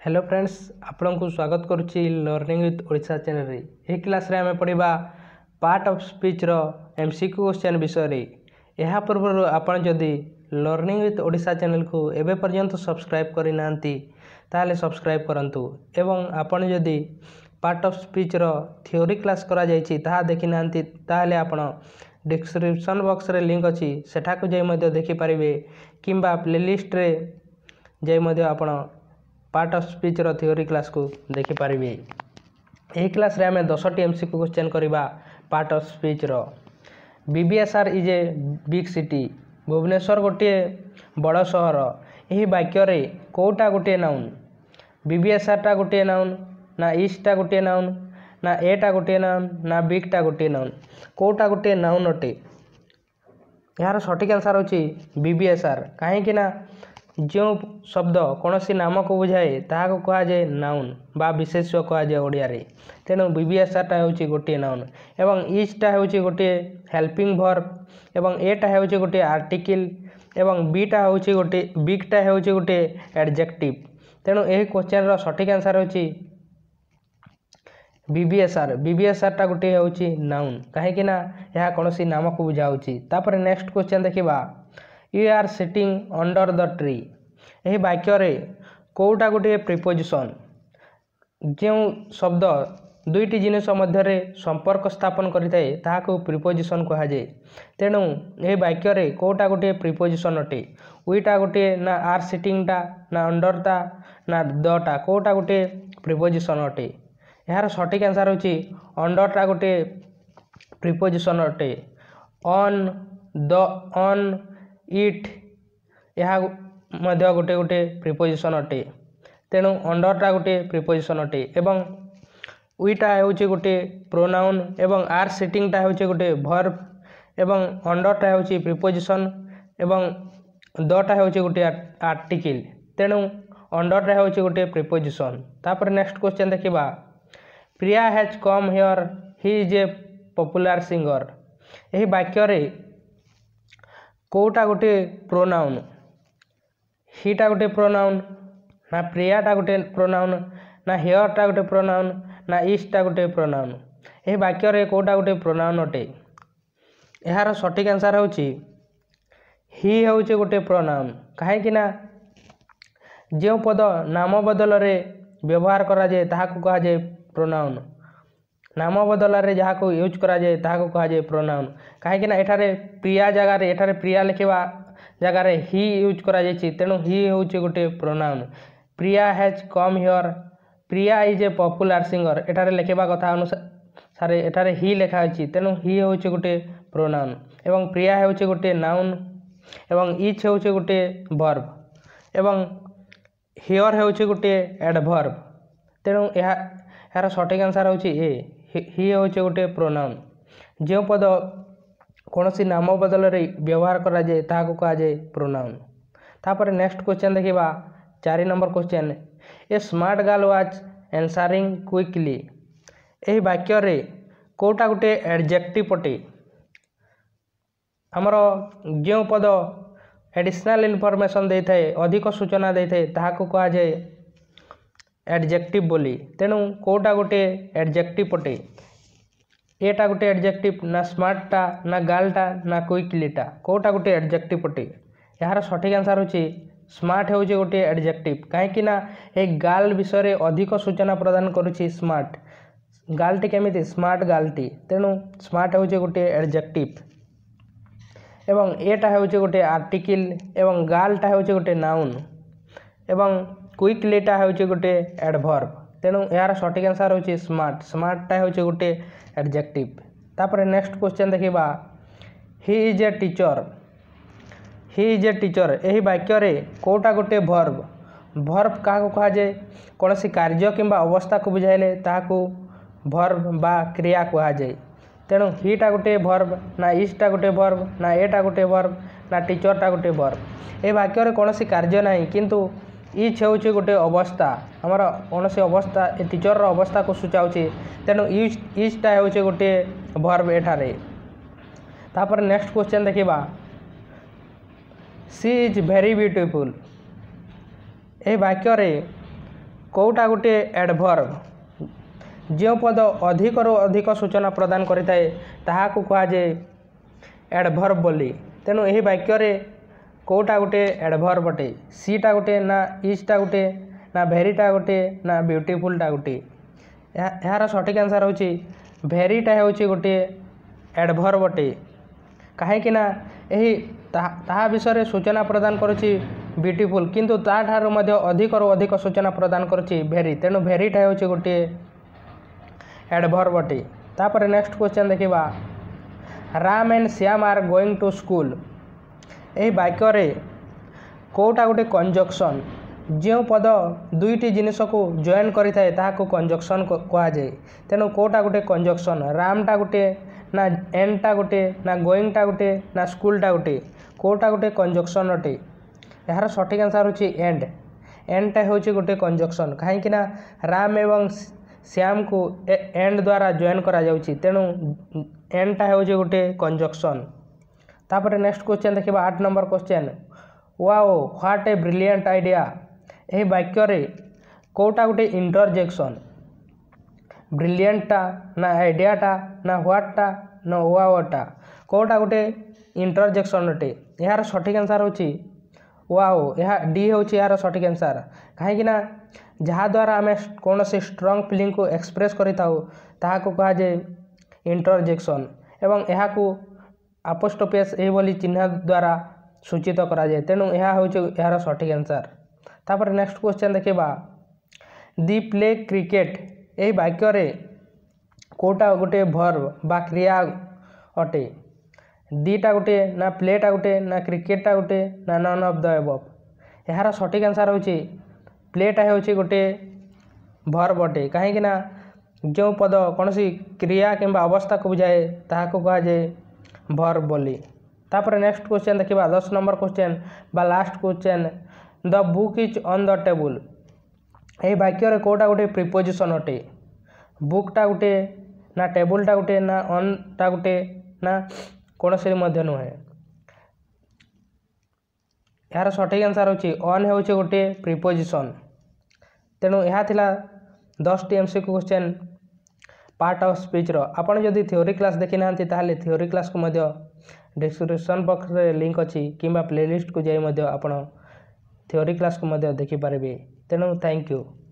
Hello friends, आपण को स्वागत करुच्ची लर्निंग विथ ओडिशा चैनल रे। यह क्लास रे आम पढ़ा पार्ट ऑफ स्पीच रो एमसीक्यू क्वेश्चन विषय रे। यह पूर्व आपण जदि लर्निंग विथ ओडिशा चैनल को एबे पर्यंत सब्सक्राइब करि नांती ताले सब्सक्राइब करंतु एवं आपण जदि पार्ट ऑफ स्पीच रो थ्योरी क्लास करा जायछि ताहा देखि नांती ताले आपण डिस्क्रिप्शन बॉक्स रे लिंक अछि सेठा को जाय मध्ये देखि परिबे किंबा प्लेलिस्ट रे जाय मध्ये आपण पार्ट ऑफ स्पीच रो थ्योरी क्लास को देखि पारिबे। एही क्लास रे हमें 10टी एमसीक्यू क्वेश्चन करिबा पार्ट ऑफ स्पीच रो। BBSR is a big city. Bhubaneswar गोटे बड़ सहर। एही वाक्य रे कोटा गोटे नाउन। बीबीएसआर टा गोटे नाउन ना इज टा गोटे नाउन ना ए टा गोटे नाउन ना बिग टा गोटे नाउन। कोटा गोटे नाउन अटे। यार सठिक आंसर होची बीबीएसआर। काहे कि ना जो शब्द कौन सी नाम को बुझाए ताहा कहा जाए नाउन बा विशेष्य कहा जाए ओडिया रे। तेणु बीबीएसआर टा होची गोटे नाउन एवं इज टा होची गोटे हेल्पिंग वर्ब एवं ए टा होची गोटे आर्टिकल एवं बी टा होची गोटे बिग टा होची गोटे एडजेक्टिव। तेणु एही क्वेश्चन रो सठिक आंसर होची बीबीएसआर। बीबीएसआर टा गोटे होची नाउन काहे कि ना यह कौन सी नाम को बुझाउची। तापर नेक्स्ट क्वेश्चन देखिबा you are sitting under the tree. यही वाक्य रे कोटा गोटे प्रिपोजिशन। जो शब्द दुईटी जिनिस मध्य संपर्क स्थापन करिताए ताहाको प्रिपोजिशन कहा जाए। तेणु यही वाक्य रे कोटा गोटे प्रिपोजिशन अटे। उईटा गोटे ना आर सिटिंग टा ना अंडर टा ना द टा कोटा गोटे प्रिपोजिशन अटे। यार सठिक आंसर होची अंडर टा गोटे प्रिपोजिशन अटे। ऑन द ऑन इट यह मध्य गोटे गोटे प्रिपोजिशन अटे। तेणु अंडर टा गोटे प्रिपोजिशन अटे एवं उईटा होची गोटे प्रोनाउन एवं आर सिटिंग टा होची गोटे वर्ब एवं अंडर टा होची प्रिपोजिशन एवं द टा होची गोटे आर्टिकल। तेणु अंडर टा होची गोटे प्रिपोजिशन। तापर नेक्स्ट क्वेश्चन देखिबा Priya has come here he is a popular singer. यही वाक्य रे कोटा गोटे प्रोनाउन। हीटा गोटे प्रोनाउन ना प्रिया टा गोटे प्रोनाउन ना हियर टा गोटे प्रोनाउन ना इज टा गोटे प्रोनाउन। यही वाक्य रे कोटा गोटे प्रोनाउन अटे। यार सठिक आंसर होची ही होची गोटे प्रोनाउन। काहे कि ना जो पद नाम बदल रे व्यवहार करा जाए ताहाको कहा जाए प्रोनाउन। नाम बदल रे जहाँ को यूज करा जाए ताहाको कहा जाए प्रोनाउन। काहे ना एठारे प्रिया जगह रे एठारे प्रिया लिखिबा जगह रे ही यूज करा जायछि। तेणु ही होची गोटे pronoun. Priya has come here Priya is a popular singer एठारे लिखिबा कथा अनुसार एठारे ही लिखा अछि। तेणु ही होची गोटे प्रोनाउन एवं प्रिया होची गोटे नाउन एवं इज होची गोटे वर्ब एवं हियर होची गोटे एडवर्ब। तेणु यार सठिक आंसर होची ए ही होची गोटे प्रोनाउन। जो पद कौन सी नाम बदल रे व्यवहार करा जाए ताहाको कहा जाए प्रोनाउन। तापर नेक्स्ट क्वेश्चन देखिबा 4 number question a smart girl was answering quickly. एही वाक्य रे कोटा गोटे एडजेक्टिव अटे। हमर जो पद एडिशनल इनफॉरमेशन देई थाए अधिक सूचना देई थाए ताहाको कहा जाए एडजेक्टिव बोली। तेणु कोटा गोटे एडजेक्टिव अटे। एटा गोटे एडजेक्टिव ना स्मार्ट टा ना गर्ल टा ना क्विकली टा कोटा गोटे एडजेक्टिव अटे। यार सठिक आंसर होची स्मार्ट होची गोटे एडजेक्टिव। काहे कि ना ए गर्ल विषय रे अधिक सूचना प्रदान करूची स्मार्ट। गर्ल टी केमिति स्मार्ट गर्ल टी। तेणु स्मार्ट होची गोटे एडजेक्टिव एवं एटा होची गोटे आर्टिकल एवं गर्ल टा होची गोटे नाउन एवं क्विकली टा होची गोटे एडवर्ब। तेणु यार सठिक आंसर होची स्मार्ट। स्मार्ट टा होची गोटे एडजेक्टिव। तापर नेक्स्ट क्वेश्चन देखिबा he is a teacher. He is a teacher एही वाक्य रे कोटा गोटे वर्ब। वर्ब काहाको कहा जाए कौन सी कार्य किंबा अवस्था को बुझाइले ताहाको वर्ब बा क्रिया कहा जाए। तेणु ही टा गोटे वर्ब ना इज टा गोटे वर्ब ना ए टा गोटे वर्ब ना टीचर टा गोटे वर्ब। ए वाक्य रे कौन सी कार्य नहीं किंतु इज होची गोटे अवस्था। हमर कौन सी अवस्था ए टीचर रो अवस्था को सूचाउची। तेणु इज टा होची गोटे वर्ब एठारे। तापर नेक्स्ट क्वेश्चन देखिबा सी इज वेरी ब्यूटीफुल। ए वाक्य रे कौटा गोटे एडभर्ब जो पद अधिक रु अधिक सूचना प्रदान करिଥାଏ ताहाकू कुहाଯାଏ एडभर्ब बोली। तेणु यही वाक्य रे कौटा गोटे एडभर्ब अटे सीटा गोटे ना इजटा गोटे ना भेरीटा गोटे ना ब्यूटीफुलटा गोटे। यार सठिक आंसर होची भेरीटा होची गोटे एडभर्ब अटे कहीं ना यही ताहा विषय सूचना प्रदान करुची ब्यूटीफुल किंतु ताठार मध्य अधिक रु अधिक सूचना प्रदान करुची भेरी। तेणु भेरीटा होची गोटे एडभर्ब अटे। तापर नेक्स्ट क्वेश्चन देखिबा Ram and Shyam are going to school यही वाक्य रे कोटा गोटे कंजक्शन जो पद दुईटी जिनिस को जॉइन करिଥାଏ ताहाको कंजक्शन कहा जाए। तेणु कोटा गोटे कंजक्शन रामटा गोटे ना एंडटा गोटे ना गोइंगटा गोटे ना स्कूलटा गोटे कोटा गोटे कंजक्शन अटे। यार सठिक आंसर होची एंड एंडटा होची गोटे कंजक्शन कहीं ना राम एवं श्याम को एंड द्वारा जॉइन करा जाउची। तेणु एंडटा होची गोटे कंजक्शन। तापर नेक्स्ट क्वेश्चन देखिबा 8 number question wow what a brilliant idea यही वाक्य रे कोटा गोटे इंटरजेक्शन ब्रिलियंटटा ना आइडियाटा ना व्हाटटा ना वाओटा कोटा गोटे इंटरजेक्शन अटे। यार सठिक आंसर होची वाओ यह डी होची यार सठिक आंसर कहीं ना जहाँ द्वारा आम कौन से स्ट्रंग फिलिंग को एक्सप्रेस करिताउ ताहाको कहा जाए इंटरजेक्शन एवं यह को अपोस्ट्रोफियस एही चिन्ह द्वारा सूचित करा जाए। तेणु यह होची यार सठिक आंसर। तापर नेक्स्ट क्वेश्चन देखिबा दी प्ले क्रिकेट यही वाक्य रे कोटा गोटे वर्ब बा क्रिया अटे दीटा गोटे ना प्लेटा गोटे ना क्रिकेटा गोटे ना नन ऑफ द अबव। यार सठिक आंसर होची प्लेटा होची गोटे वर्ब अटे कहीं ना जो पद कौन सी क्रिया किंबा अवस्था को बुझाए ताहाको कहा जाए वर्ब बोली। तापर नेक्स्ट क्वेश्चन देखिबा 10 नंबर क्वेश्चन बा last question the book is on the table यही वाक्य रे कोटा गोटे प्रिपोजिशन अटे बुकटा गोटे ना टेबुलटा गोटे ना ऑनटा गोटे ना कौन से मध्य नुहे। यार सठिक आंसर होची ऑन होची गोटे प्रिपोजिशन। तेणु यह थिला 10 टी MCQ question part of speech रो। आपण जदि थ्योरी क्लास देखि नांती ताहले थ्योरी क्लास को मध्य डिस्क्रिप्शन बॉक्स रे लिंक अछि किंबा प्लेलिस्ट को जाई मध्य आपण थ्योरी क्लास को मध्य देखि पारबे। तेणु थैंक यू।